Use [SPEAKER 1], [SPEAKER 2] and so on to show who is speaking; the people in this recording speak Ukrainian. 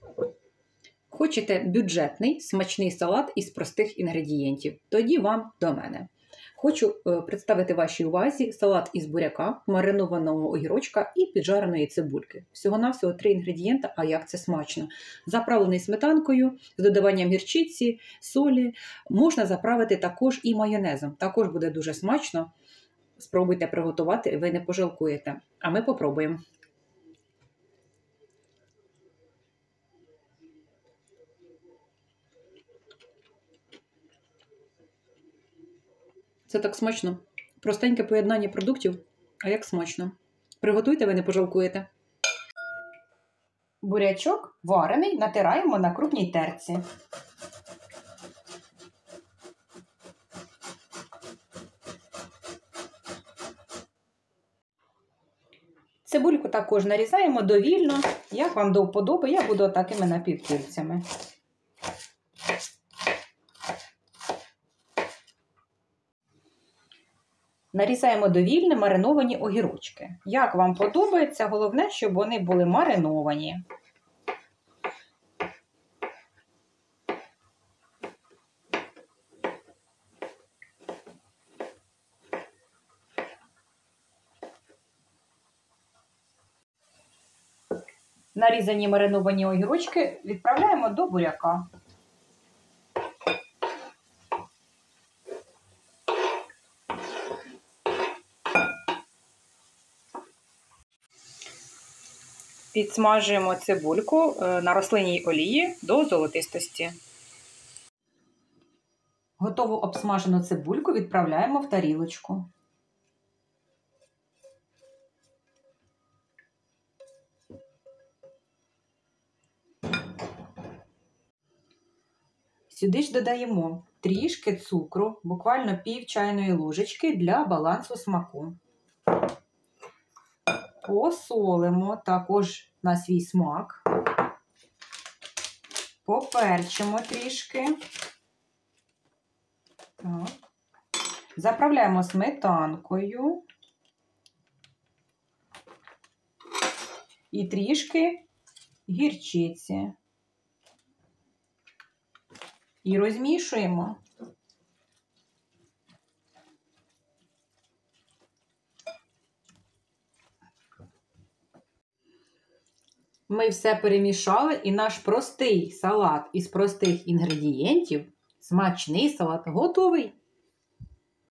[SPEAKER 1] Хочете бюджетний, смачний салат із простих інгредієнтів? Тоді вам до мене. Хочу представити вашій увазі салат із буряка, маринованого огірочка і піджареної цибульки. Всього-навсього 3 інгредієнти, а як це смачно. Заправлений сметанкою, з додаванням гірчиці, солі. Можна заправити також і майонезом. Також буде дуже смачно. Спробуйте приготувати, ви не пожалкуєте. А ми попробуємо. Це так смачно. Простеньке поєднання продуктів, а як смачно. Приготуйте, ви не пожалкуєте. Бурячок варений натираємо на крупній терці. Цибульку також нарізаємо довільно, як вам до вподоби, я буду такими напівкільцями. Нарізаємо довільно мариновані огірочки. Як вам подобається, головне, щоб вони були мариновані. Нарізані мариновані огірочки відправляємо до буряка. Підсмажуємо цибульку на рослинній олії до золотистості. Готову обсмажену цибульку відправляємо в тарілочку. Сюди ж додаємо трішки цукру, буквально пів чайної ложечки для балансу смаку. Посолимо також на свій смак. Поперчимо трішки. Так. Заправляємо сметанкою. І трішки гірчиці. І розмішуємо. Ми все перемішали, і наш простий салат із простих інгредієнтів, смачний салат, готовий.